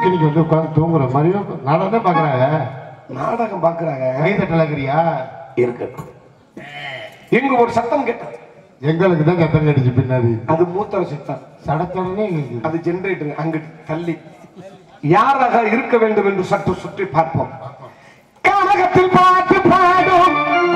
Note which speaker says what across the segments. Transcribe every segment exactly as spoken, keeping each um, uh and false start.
Speaker 1: தூக்கி வந்து உட்காந்து தூங்குற மாதிரியும் நாடகம் தான் பாக்குறாங்க.
Speaker 2: நாடகம் பாக்குறாங்க.
Speaker 1: கைதட்டல இருக்கிறியா?
Speaker 2: இருக்கு. எங்க ஒரு சத்தம் கேட்டது.
Speaker 1: எங்களுக்கு தான் சத்தம் கேட்டுச்சு பின்னாடி.
Speaker 2: அது மூத்தர சத்தம்.
Speaker 1: சடத்தோடனே
Speaker 2: அது ஜெனரேட்டர். அங்க தள்ளி யாராக இருக்க வேண்டும் என்று சற்று சுற்றி பார்ப்போம். கனகத்தில் பாட்டு பாடும்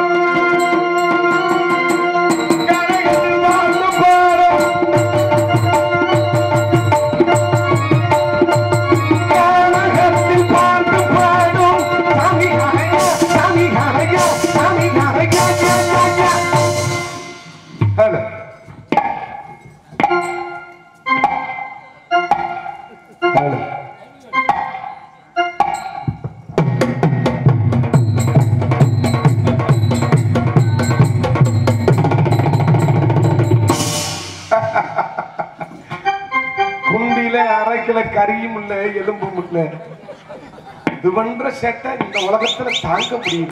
Speaker 2: கரியும் இல்ல எலும்பும் இல்ல. இது பண்ற சேட்டை இந்த உலகத்துல தாங்க முடியல.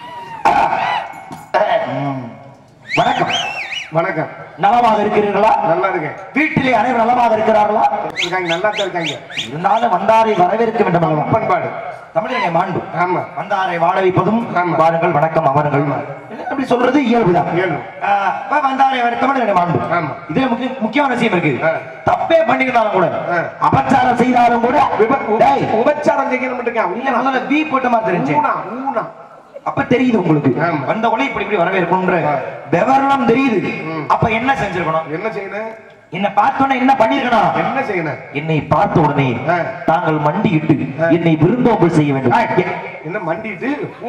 Speaker 3: வணக்கம்.
Speaker 2: வணக்கம்.
Speaker 3: நலமாக இருக்கிறீர்களா?
Speaker 2: நல்லா இருக்கேன்.
Speaker 3: வீட்டிலே அனைவரும் நலமாக இருக்கிறார்களா?
Speaker 2: இருக்காங்க. நல்லா தான் இருக்காங்க.
Speaker 3: இருந்தாலும் வந்தாரை வரவேற்க வேண்டும்.
Speaker 2: பண்பாடு
Speaker 3: தமிழக மாண்பு.
Speaker 2: ஆமா.
Speaker 3: வந்தாரை வாழ வைப்பதும் வாருங்கள் வணக்கம் அவர்கள் அப்படி சொல்றது இயல்புதான். வந்தாரை தமிழக மாண்பு. இதுல முக்கியமான விஷயம் இருக்கு. தப்பே பண்ணிருந்தாலும் கூட அபச்சாரம் செய்தாலும் கூட
Speaker 2: உபச்சாரம் செய்யணும்.
Speaker 3: வீ போட்ட மாதிரி தெரிஞ்சு அப்ப தெரியுது உங்களுக்கு வந்த உடனே இப்படி இப்படி வரவேற்கணும்ன்ற விவரணம் தெரியுது. அப்ப என்ன செஞ்சிருக்கணும்?
Speaker 2: என்ன செய்யணும்?
Speaker 3: என்ன பார்த்தோன்னே என்ன பண்ணிருக்கணும்?
Speaker 2: என்ன செய்யணும்?
Speaker 3: என்னை பார்த்த உடனே தாங்கள் மண்டியிட்டு என்னை விருந்தோம்பல் செய்ய வேண்டும்.
Speaker 2: என்ன மண்டிட்டு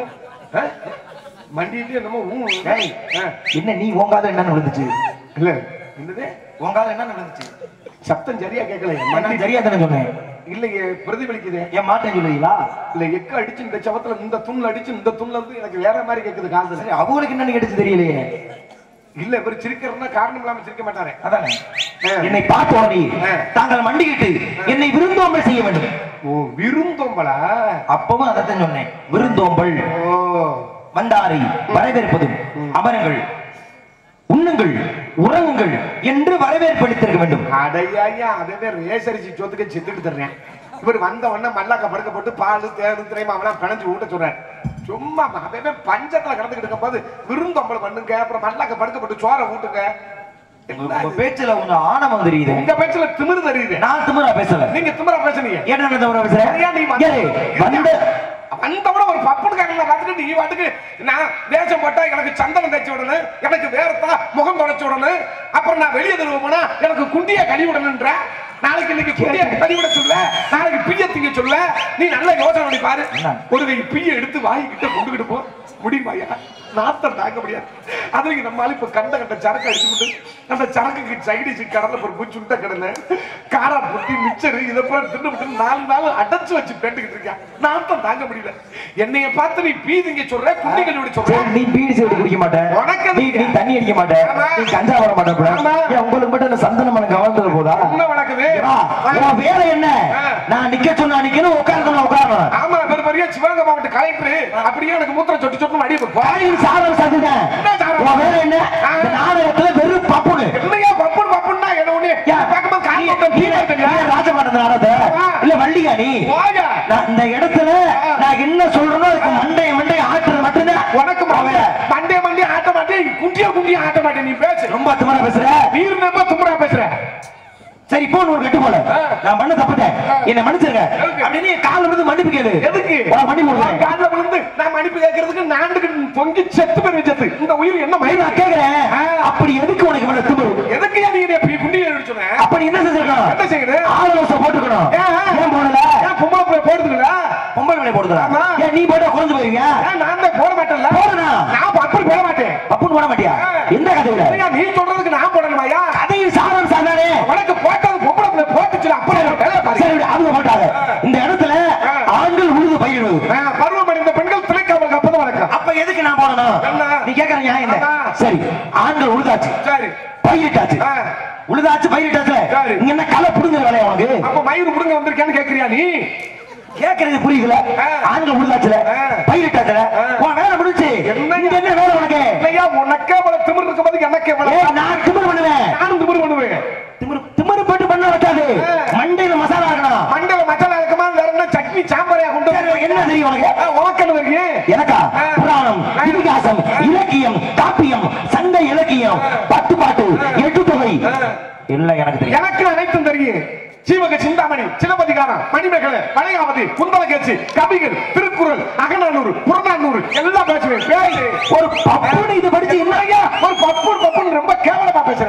Speaker 2: மண்டிட்டு என்னமோ
Speaker 3: என்ன நீ ஓங்காத என்ன விழுந்துச்சு?
Speaker 2: இல்ல என்னது
Speaker 3: ஓங்காத என்ன விழுந்துச்சு?
Speaker 2: சத்தம் சரியா கேட்கல.
Speaker 3: மண்டி சரியா தானே சொன்னேன்.
Speaker 2: இல்லையே பிரதிபலிக்குது.
Speaker 3: ஏன் மாட்டேன் சொல்லுவீங்களா?
Speaker 2: இல்ல எக்க அடிச்சு இந்த சவத்துல இந்த துண்ல அடிச்சு இந்த துண்ல இருந்து எனக்கு வேற மாதிரி கேக்குது காது.
Speaker 3: சரி அவங்களுக்கு என்னன்னு கேட்டுச்சு தெரியலையே.
Speaker 2: இல்ல இவர் சிரிக்கிறதுனா காரணம் இல்லாம சிரிக்க மாட்டாரே.
Speaker 3: அதானே என்னை பார்த்த உடனே தாங்கள் மண்டிக்கிட்டு என்னை விருந்தோம்பல் செய்ய வேண்டும்.
Speaker 2: ஓ விருந்தோம்பலா?
Speaker 3: அப்பவும் அதைத்தான் சொன்னேன். விருந்தோம்பல்.
Speaker 2: ஓ
Speaker 3: வந்தாரை வரவேற்பதும் அமருங்கள் உண்ணுங்கள் உறங்குங்கள் என்று வரவேற்பளித்திருக்க வேண்டும்.
Speaker 2: அடையா அதே ரேசரிசி சொத்துக்கு செத்துட்டு தர்றேன். இவர் வந்த உடனே மல்லாக்க படுக்க போட்டு பால் தேடு திரைமா அவனா பிணைஞ்சு ஊட்ட சொல்றேன். சும்மா அதே பஞ்சத்துல கடந்துக்கிட்டு இருக்கும் போது விருந்தோம்பல் பண்ணுங்க, அப்புறம் மல்லாக்க படுக்க போட்டு சோறை ஊட்டுங்க.
Speaker 3: பேச்சுல கொஞ்சம் ஆணவம் தெரியுது.
Speaker 2: உங்க பேச்சுல திமிரு தெரியுது.
Speaker 3: நான் திமிரா பேசல.
Speaker 2: நீங்க திமிரா பேசுனீங்க.
Speaker 3: என்ன திமிரா பேசுறேன்?
Speaker 2: வந்தவன ஒரு பப்புனுக்காரங்க பார்த்துட்டு நீ வாட்டுக்கு நான் வேஷம் போட்டா எனக்கு சந்தனம் தைச்சு விடணும், எனக்கு வேறத்தா முகம் தொடச்சு விடணும், அப்புறம் நான் வெளியே தருவ போனா எனக்கு குண்டிய கழி விடணும்ன்ற. நாளைக்கு இன்னைக்கு குண்டிய கழி விட சொல்ல, நாளைக்கு பிய திங்க சொல்ல. நீ நல்ல யோசனை பண்ணி பாரு. ஒரு கை பிய எடுத்து வாங்கிக்கிட்ட கொண்டுகிட்டு போ முடியுமாயா? நாத்தம் தாங்க முடியாது. அதுக்கு நம்மளால இப்ப கண்ட கண்ட சரக்கு அடிச்சுட்டு அந்த சரக்குக்கு சைடிச்சு கடலை ஒரு சுண்ட கடலை காரா பொட்டி மிச்சரு இதை போல தின்னு நாலு நாள் அடைச்சு வச்சு பேட்டுக்கிட்டு இருக்கேன். நாத்தம் தாங்க முடியல. என்னைய பார்த்து நீ பீதிங்க சொல்ற, குண்டிகள் இப்படி சொல்ற.
Speaker 3: நீ பீடி சேர்த்து குடிக்க மாட்டேன்,
Speaker 2: உனக்கு
Speaker 3: நீ தண்ணி அடிக்க மாட்டேன், நீ கஞ்சா வர மாட்டேன். உங்களுக்கு மட்டும் சந்தனம் மனம் கவர்ந்தது போதா?
Speaker 2: என்ன வணக்குது?
Speaker 3: வேலை என்ன? நான் நிக்க சொன்னா நிக்கணும், உட்கார்ந்து உட்காரணும்.
Speaker 2: ஆமா, பெரிய பெரிய சிவகங்கை மாவட்ட கலெக்டர் அப்படியே எனக்கு மூத்திரம் சொட்டு சொட்டு அடிப்பு
Speaker 3: சாதம் சாப்பிட்டேன். வேலை என்ன? நாடகத்துல வெறும் பப்புனு
Speaker 2: இல்லையா? பப்புன் பப்புன்னா என்ன ஒண்ணு
Speaker 3: ராஜபாட்டம் நாடகத்தை இல்ல வள்ளியா நீ? இந்த இடத்துல நான் என்ன சொல்றேனோ அதுக்கு மண்டைய மண்டைய ஆட்டுறது மட்டும்தான் உனக்கு. மண்டைய மண்டைய ஆட்ட மாட்டேன், குண்டியா குண்டியா ஆட்ட மாட்டேன். நீ பேச ரொம்ப துமரா பேசுற. நீர் ரொம்ப துமரா பேசுற. சரி இப்போ ஒரு கட்டு போல நான் பண்ண தப்புட்டேன், என்ன மன்னிச்சிருங்க அப்படின்னு கால விழுந்து மன்னிப்பு கேளு. எதுக்கு மன்னிப்பு? கால விழுந்து நான் மன்னிப்பு கேட்கறதுக்கு நாண்டுக்கு பொங்கி செத்து பேர் வச்சது இந்த உயிர் என்ன மயிர் நான் கேட்கிறேன். அப்படி எதுக்கு உனக்கு இவ்வளவு திமிரு? எதுக்கு நீ குண்டியை அடிச்சோன? அப்படி என்ன செஞ்சிருக்கணும்? என்ன செய்யணும்? ஆலோசனை போட்டுக்கணும். ஏன் போடல? ஏன் பொம்பளை பிள்ளை போடுதுல? பொம்பளை பிள்ளை போடுதுல? ஏன் நீ போட குறைஞ்சு போயிருங்க? நான் தான் போட மாட்டேன்ல. போடுனா நான் அப்படி போட மாட்டேன். அப்படி போட மாட்டியா? எந்த கதையில? நீ சொல்றதுக்கு நான் போடணுமாயா? கதையில் சாரம் சாதானே உனக்கு போட்டது பொம்பளை பிள்ளை போட்டுச்சுல. அப்படி அவங்க போட்டாங்க. இந்த இடத்துல ஆண்கள் உழுது பயிடுவது, பருவம் அடைந்த பெண்கள் திளைக்காமல் அப்பதான் வழக்கம். அப்ப எதுக்கு நான் போடணும்? நீ கேட்கற நியாயம் என்ன? சரி, ஆண்கள் உழுதாச்சு, சரி பயிரிட்டாச்சு, உழுதாச்சு பயிரிட்டாச்சு, நீங்க என்ன களை புடுங்குற வேலையா உனக்கு? அப்ப மயிர் புடுங்க வந்திருக்கேன்னு கேட்கறியா நீ? கேட்கறது புரியுதுல? ஆண்கள் உழுதாச்சுல, பயிரிட்டாச்சுல, உன் வேலை முடிஞ்சு. இங்க என்ன வேலை உனக்கு? இல்லையா உனக்கே அவ்வளவு திமிரு இருக்கும் போது எனக்கு எவ்வளவு? நான் திமிரு பண்ணுவேன். நானும் திமிரு பண்ணுவேன். திமிரு திமிரு போட்டு பண்ண வைக்காது. மண்டையில மசாலா இருக்கணும். மண்டையில மசாலா இருக்குமா? தெரியும் உனக்கு?
Speaker 2: உனக்கு என்ன தெரியும்?
Speaker 3: எனக்கா? புராணம், இதிகாசம், இலக்கியம், காப்பியம், சங்க இலக்கியம், பத்து பாட்டு, எட்டு தொகை எல்லாம் எனக்கு தெரியும்.
Speaker 2: எனக்கு அனைத்தும் தெரியும். சீவக சிந்தாமணி, சிலப்பதிகாரம், மணிமேகலை, பழையாவதி, குந்தலகேசி, கவிகள், திருக்குறள், அகநானூறு, புறநானூறு எல்லாம் பேசுவேன். பேசு.
Speaker 3: ஒரு பப்புனு இது படிச்சு என்னையா
Speaker 2: ஒரு பப்புன் பப்புன் ரொம்ப கேவலமா பேசுற.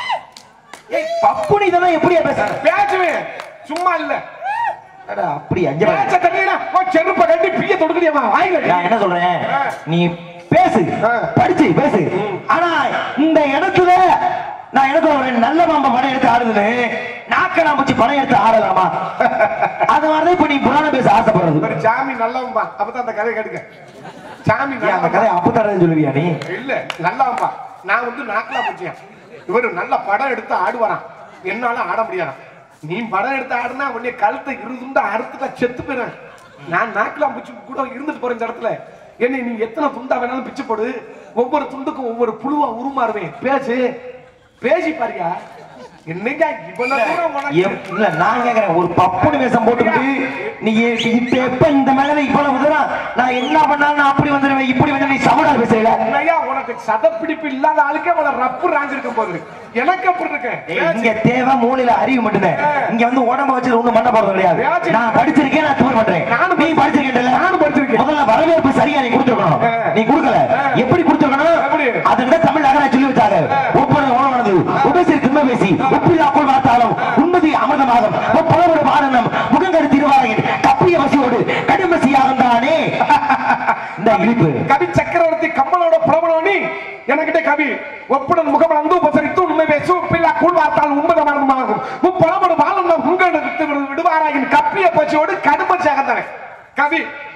Speaker 3: ஏய் பப்புனு இதெல்லாம் எப்படியா பேசுற?
Speaker 2: பேசுவேன், சும்மா இல்ல.
Speaker 3: அட அப்படி அஞ்சு
Speaker 2: பேச தெரியல. ஓ செருப்ப கட்டி பிய தொடுக்கறியமா வாயில.
Speaker 3: நான் என்ன சொல்றேன், நீ பேசு, படிச்சு பேசு. ஆனா இந்த இடத்துல நான் என்ன சொல்றேன், நல்ல மாம்ப படம் எடுத்து ஆடுதுன்னு நாக்கெல்லாம் வச்சு படம் எடுத்து ஆடலாமா? அது மாதிரிதான் இப்ப நீ புராணம் பேச ஆசைப்படுறது.
Speaker 2: ஒரு சாமி நல்லவன்பா, அப்பதான் அந்த கதை கெடுக்க. சாமி
Speaker 3: அந்த கதை அப்பதான் சொல்லுவியா நீ?
Speaker 2: இல்ல நல்லவன்பா. நான் வந்து நாக்கெல்லாம் வச்சேன். இவரு நல்ல படம் எடுத்து ஆடுவாராம், என்னால ஆட முடியாதான். நீ படம் எடுத்து ஆடுனா உடனே கழுத்தை இருந்துட்டு அறுத்துட்டா செத்து போயிடும். நான் நாக்கெல்லாம் பிச்சு கூட இருந்துட்டு போறேன் இந்த இடத்துல. என்ன நீ எத்தனை துண்டா வேணாலும் பிச்சு போடு, ஒவ்வொரு துண்டுக்கும் ஒவ்வொரு புழுவா உருமாறுவேன். பேசு, பேசி பாருங்க. என்னங்க இவ்வளவு தூரம் உனக்கு
Speaker 3: இல்ல நான் கேக்குறேன், ஒரு பப்புனு வேஷம் போட்டுக்கிட்டு நீ இப்ப எப்ப இந்த மேல இவ்வளவு தூரம் நான் என்ன பண்ணாலும் நான் அப்படி வந்துடுவேன் இப்படி வந்து நீ சமடா பேசுறீங்க.
Speaker 2: ஐயா உனக்கு சதப்பிடிப்பு இல்லாத ஆளுக்கே அவ்வளவு ரப்பு ராங்க இருக்கும் போது எனக்கு அப்படி இருக்கேன்.
Speaker 3: இங்க தேவை மூளையில அறிவு மட்டும்தான். இங்க வந்து உடம்ப வச்சு ஒண்ணும் பண்ண போறது கிடையாது. நான் படிச்சிருக்கேன், நான் தூர் பண்றேன். நீ படிச்சிருக்கேன், நானும் படிச்சிருக்கேன். முதல்ல வரவேற்பு சரியா நீ கொடுத்துருக்கணும். நீ கொடுக்கல, எப்படி கொடுத்துருக்கணும்? அதை விட தமிழ் நகர சொல்லி வச்சாங்க. ஒவ்வொரு உணவானது உபேசி திரும்ப பேசி ஒப்பில்லாக்குள் வார்த்தாலும் உண்மதி அமிர்தமாகும் புலவோடு பாடனம் முகங்கரு திருவாரகன் கப்பிய வசியோடு கடுமசியாக தானே இந்த இழிப்பு
Speaker 2: கவி சக்கரவர்த்தி கம்மலோட புலவனோனி எனக்கிட்ட கவி ஒப்புடன் முகம் வந்து உபசரித்து உண்மை பேசு உப்பில்லா கூழ் வார்த்தால் உண்மதமாகும் புலவோடு பாடனம் முகங்கரு விடுவாராகின் கப்பிய பசியோடு கடுமசியாக தானே கவி.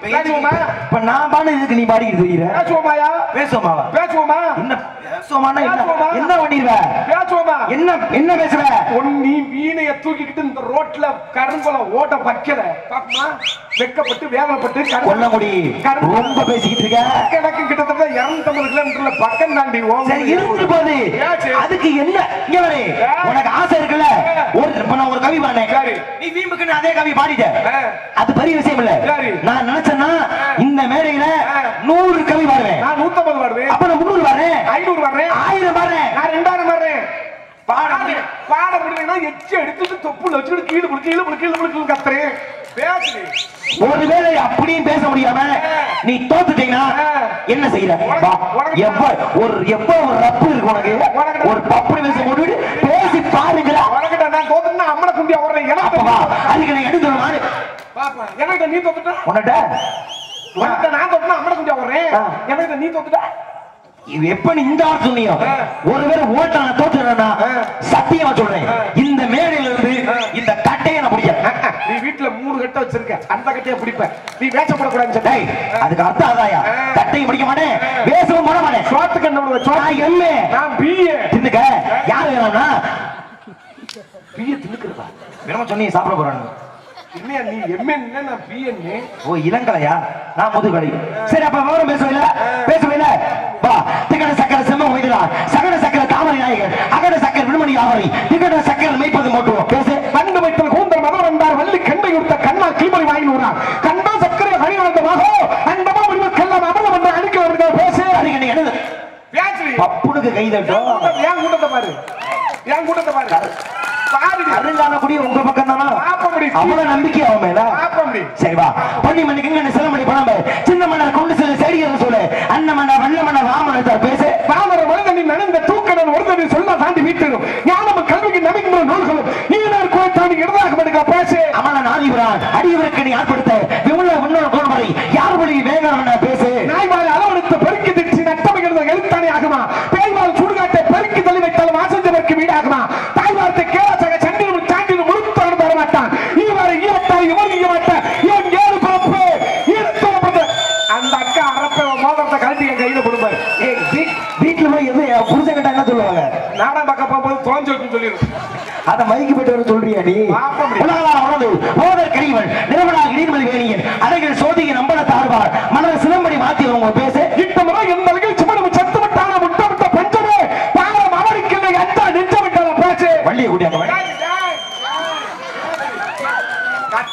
Speaker 3: இப்ப நான் பாடு இதுக்கு நீ பாடிக்கிட்டு தெரியுற.
Speaker 2: பேசுவோமாயா?
Speaker 3: பேசுவோமாவா?
Speaker 2: பேசுவோமா?
Speaker 3: என்ன பேசுவோமானா என்ன பண்ணிடுவ?
Speaker 2: பேசுவோமா?
Speaker 3: என்ன என்ன பேசுற?
Speaker 2: நீ வீணைய தூக்கிக்கிட்டு இந்த ரோட்ல கருங்குல ஓட்ட வைக்கல பாப்பமா, வெக்கப்பட்டு வேதனைப்பட்டு
Speaker 3: கொல்லமுடி ரொம்ப பேசிக்கிட்டு இருக்க.
Speaker 2: எனக்கு கிட்டத்தட்ட இருநூத்தி ஐம்பது கிலோமீட்டர்ல பக்கம் தாண்டி
Speaker 3: இருந்து போது அதுக்கு என்ன இங்க வரை உனக்கு ஆசை இருக்குல்ல? ஒரு இப்ப நான் ஒரு கவி பாடினேன், நீ வீம்புக்குன்னு அதே கவி பாடிட்ட, அது பெரிய விஷயம் இல்ல. நான் நினைச்சேன்னா இந்த மேடையில நூறு கவி பாடுவேன்,
Speaker 2: நான் நூத்தி ஐம்பது பாடுவேன்,
Speaker 3: அப்ப நான் முன்னூறு பாடுறேன்,
Speaker 2: ஐநூறு பாடுறேன்,
Speaker 3: ஆயிரம் பாடுறேன்,
Speaker 2: நான் ரெண்டாயிரம் பாடுறேன். பாட பாட முடியலன்னா எச்சு எடுத்துட்டு தொப்புல வச்சுட்டு கீழே புடி கீழே புடி கீழே புடி கத்துறேன். பேசு.
Speaker 3: ஒருவேளை அப்படியும் பேச முடியாம நீ தோத்துட்டீங்கன்னா என்ன செய்யற? ஒரு எப்ப ஒரு ரப்பு இருக்கு உனக்கு, ஒரு பப்பு பேச முடிவு பேசி பாருங்களா.
Speaker 2: உனக்கிட்ட நான் தோத்துனா அம்மனை குண்டியா ஓடுறேன். எனக்கு
Speaker 3: அதுக்கு நான் எடுத்து மாறு
Speaker 2: பாப்பா, எனக்கு நீ தோத்துட்டா
Speaker 3: உன்கிட்ட
Speaker 2: உனக்கிட்ட நான் தோத்துனா அம்மனை குண்டியா ஓடுறேன். எனக்கு நீ தோத்துட்டா
Speaker 3: எப்ப நீ இந்த ஆள் சொன்னியோ ஒருவேளை ஓட்ட நான் தோத்துறேன்னா சத்தியமா சொல்றேன், இந்த மேடையில இருந்து இந்த கட்டையை நான் பிடிக்க.
Speaker 2: நீ வீட்டுல மூணு கட்டை வச்சிருக்க, அந்த கட்டையை பிடிப்ப. நீ வேஷப்படக்கூடாதுன்னு சொன்ன,
Speaker 3: அதுக்கு அர்த்தம் அதாயா? கட்டையும் பிடிக்க மாட்டேன், வேஷமும் போட மாட்டேன்.
Speaker 2: சோத்து கண்ணு
Speaker 3: எம்ஏ
Speaker 2: நான் பிஏ
Speaker 3: தின்னுக்க. யாரு வேணும்னா பிஏ தின்னுக்கிறதா வேணுமா சொன்னீங்க சாப்பிட போறான்னு.
Speaker 2: இல்லையா நீ எம்என் நான் பிஎன்.
Speaker 3: ஓ இளங்கலையா? நான் முதுகலை. சரி அப்ப விவரம் பேசுவீல பேசுவீல வா. திகட சக்கர செம்ம வைதலா சகட சக்கர தாமரை நாயகர் அகட சக்கர விண்மணி ஆவரை திகட சக்கர மேய்ப்பது மோட்டுவோம். பேசு.
Speaker 2: கண்டு வைத்தல் கூந்தல் மதம் வந்தார் வள்ளி கண்டை கொடுத்த கண்ணா கீழ்மொழி வாங்கி விடுறான். கண்டா சக்கரை வழி வந்தமாக அண்டமா முடிவு கெல்லாம் அமலம் என்ற அடிக்க வருகிறார். பேசு.
Speaker 3: அதுக்கு நீ என்ன
Speaker 2: பேசு.
Speaker 3: பப்புனுக்கு கை தட்டும்.
Speaker 2: ஏன் கூட்டத்தை பாரு, ஏன் கூட்டத்தை பாரு.
Speaker 3: அருங்கானக்குடி உங்க பக்கம் தானா? அவ்வளவு நம்பிக்கை அவன் மேல. சரி வா. பொன்னி மணிக்கு சிலமணி பணம் சின்ன மன்னர் கொண்டு செல்ல செடிகள் சொல்லு அண்ணன் மன்னர் வெள்ள மன்னர் ராமன் பேசு.
Speaker 2: பாமர மனிதனின் நனைந்த தூக்கடன் ஒருத்தனை சொல்ல தாண்டி வீட்டிடும் ஞானம் கல்விக்கு நம்பிக்கை நூல்களும் ஈனார் கோத்தாண்டி இடதாக எடுக்க பேசு.
Speaker 3: அமல நாதிபுரான் அடியவருக்கு நீ ஆட்படுத்த விமுள்ள முன்னோர் கோல்வரை யார் மொழி வேகவன பேசு.
Speaker 2: நாய்வால் அளவெடுத்து பெருக்கி திச்சு நட்டமிகிறது எழுத்தானே ஆகுமா? பேய்வால் சுடுகாட்டை பெருக்கி தள்ளி வைத்தாலும் ஆசஞ்சவருக்கு வீடாகுமா? தாய்வார்த்தை கேளாசக சண்டிலும் சாண்டிலும் முழுத்தாலும் வரமாட்டான். இவரை ஈரத்தால் இவர் ஈய மாட்டான். இவன் ஏழு பிறப்பு ஈரத்தோடு அந்த அக்கா அரப்ப மோதிரத்தை கழட்டி என் கையில கொடுப்பாரு.
Speaker 3: வீட்டுல போய் எது புரிஞ்ச கிட்ட என்ன சொல்லுவாங்க?
Speaker 2: நாடகம் பார்க்க போகும்போது தோஞ்சு வச்சுன்னு சொல்லிடும்.
Speaker 3: அத மைக்கு போட்டு வர சொல்றியா நீ? போதர் கரிவன் நிரமலாக நீர்மதி வேணியன் அழகில் சோதியை நம்பல தாழ்வார் மனதை சிலம்படி மாத்தி அவங்க பேச.
Speaker 2: இப்ப முறை எந்த அளவில் சுமணம் சத்து விட்டான முட்ட விட்ட பஞ்சமே பாலம் அவருக்கு எந்த நெஞ்ச விட்டான பேச்சு.
Speaker 3: வள்ளியை கூட்டியாங்க
Speaker 2: கட்டை நாம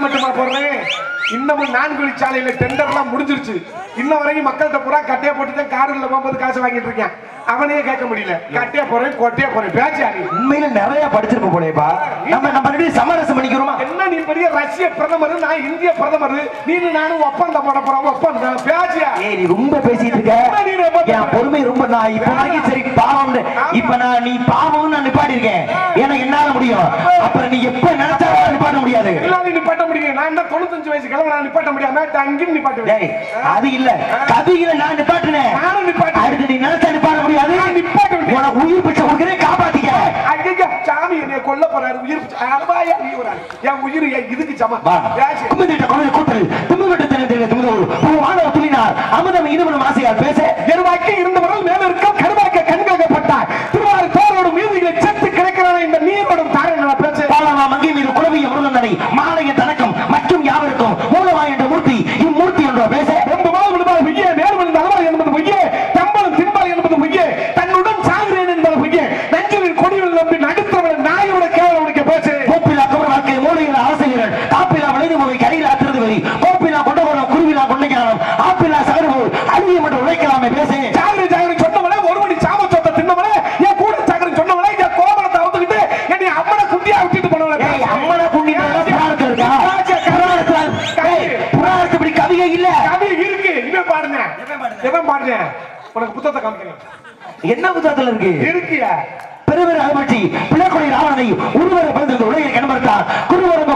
Speaker 2: மட்டுமா போடுறேன், இன்னமும் நான்கு வழிச்சாலையில டெண்டர் எல்லாம் முடிஞ்சிருச்சு. இன்ன வரைக்கும் மக்கள்கிட்ட பூரா கட்டையா போட்டுதான் காரில் போகும்போது காசு வாங்கிட்டு இருக்கேன். அவனையே கேட்க முடியல. கட்டையா போறேன் கொட்டையா போறேன் பேச்சா நீ
Speaker 3: உண்மையில நிறைய படிச்சிருப்ப போலேப்பா. நம்ம நம்ம ரெண்டு சமரசம் பண்ணிக்கிறோமா?
Speaker 2: என்ன நீ பெரிய ரஷ்ய பிரதமர், நான் இந்திய பிரதமர், நீனு நானும் ஒப்பந்தம் போட போறோம். ஒப்பந்தம் பேச்சியா?
Speaker 3: ஏய் நீ ரொம்ப பேசிட்டு இருக்க. என் பொறுமை ரொம்ப நான் இப்ப வரைக்கும் சரி பாவம். இப்ப நான் நீ பாவம் நான் நிப்பாட்டி இருக்கேன். ஏன்னா என்னால முடியும். அப்புறம் நீ எப்ப நினைச்சாலும் நிப்பாட்ட முடியாது.
Speaker 2: இல்ல நீ நிப்பாட்ட முடியும். நான் என்ன தொண்ணூத்தஞ்சு வயசு கிழமை நான் நிப்பாட்ட முடியாம அங்கேயும் நிப்பாட்டுவேன்.
Speaker 3: அது இல்ல கவிகளை நான் நிப்பாட்டினேன்.
Speaker 2: நானும் நிப்பாட்டு.
Speaker 3: அடுத்து நீ நினைச்சா நிப்பாட்ட முடியாது.
Speaker 2: நிப்பாட்டு
Speaker 3: உனக்கு உயிர் பிச்சை கொடுக்கிறேன் காப்பாத்திக்க.
Speaker 2: ஐயா சாமி என்னைய கொல்ல போறாரு. உயிர் அழவாயா நீ வராரு. என் உயிர் இதுக்கு சமம்.
Speaker 3: கும்பிட்ட குழந்தை கூட்டல் தும்புவிட்டு தினத்திலே தும்பு மாணவ துணினார் அமுதம் இருவரும் ஆசையால் பேச
Speaker 2: எருவாக்கி இருந்தவர்கள் மேல இருக்கும் கருவாக்க கண்காக்கப்பட்டார். திருவாரூர் தோரோடு மீதிகளை செத்து கிடக்கிறான இந்த நீரோடும் தாரண பேச்சு
Speaker 3: பாலமா மங்கை மீது குலவிய முருகனடை மாலைய தனக்கம் மற்றும் யாவருக்கும் மூலமா என்ற மூர்த்தி இம்மூர்த்தி என்ற பேச
Speaker 2: ரொம்ப மாதம் விடுவார் பொய்யே நேர்மன் தலைவர் என்பது பொய்யே தம்பலம் திம்பால் என்பது பொய்யே தன்னுடன் சாகுறேன் என்பது பொய்யே நஞ்சுவின் கொடியில் நம்பி நடுத்தவன் நாயோட கேவலனுக்கு பேச்சு
Speaker 3: கோப்பிலா கவர் வாழ்க்கை மூலையில் ஆசைகள் காப்பிலா விளைந்து போய் கையில் அத்திருது வரி கோப்பிலா கொண்ட போன குருவிலா கொண்டைக்காலம் ஆப்பிலா சகருபோல் அழிய மட்டும் உழைக்கலாமே பேசு
Speaker 2: சாகரி சாகரி சொன்னவளே ஒரு மணி சாம சொத்தை தின்னவளே என் கூட சாகரி சொன்னவளே என் கோபலத்தை அவுத்துக்கிட்டு என்னை அம்மனை குண்டியா விட்டுட்டு போனவளே
Speaker 3: அம்மனை குண்டியா புராணத்தில் இருக்கா புராணத்து இப்படி கவிதை இல்ல
Speaker 2: கவி இருக்கு. இவன் பாடுங்க எவன் பாடுங்க உனக்கு புத்தகத்தை காமிக்கிறேன்.
Speaker 3: என்ன புத்தகத்துல இருக்கு
Speaker 2: இருக்கியா
Speaker 3: பெருவர் அகமட்சி பிள்ளைக்குடி ராவணனை ஒருவரை பிறந்த உலகை கணவர்த்தார் குருவரங்க